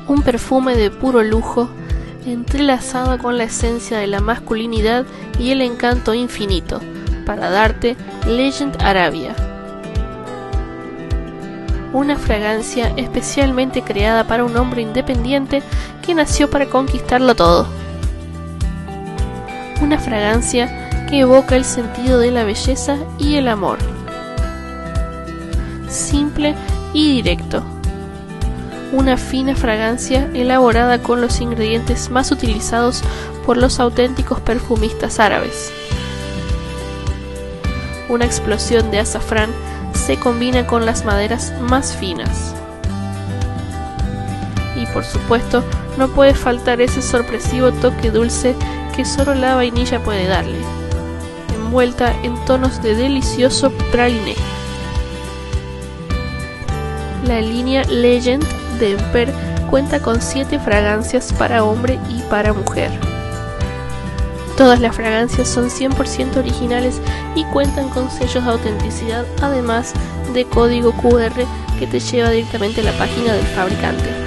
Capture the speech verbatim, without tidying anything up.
Un perfume de puro lujo, entrelazado con la esencia de la masculinidad y el encanto infinito, para darte Legend Arabia. Una fragancia especialmente creada para un hombre independiente que nació para conquistarlo todo. Una fragancia que evoca el sentido de la belleza y el amor. Simple y directo. Una fina fragancia elaborada con los ingredientes más utilizados por los auténticos perfumistas árabes. Una explosión de azafrán se combina con las maderas más finas. Y por supuesto, no puede faltar ese sorpresivo toque dulce que solo la vainilla puede darle, envuelta en tonos de delicioso praliné. La línea Legend de Emper cuenta con siete fragancias para hombre y para mujer. Todas las fragancias son cien por ciento originales y cuentan con sellos de autenticidad, además de código Q R que te lleva directamente a la página del fabricante.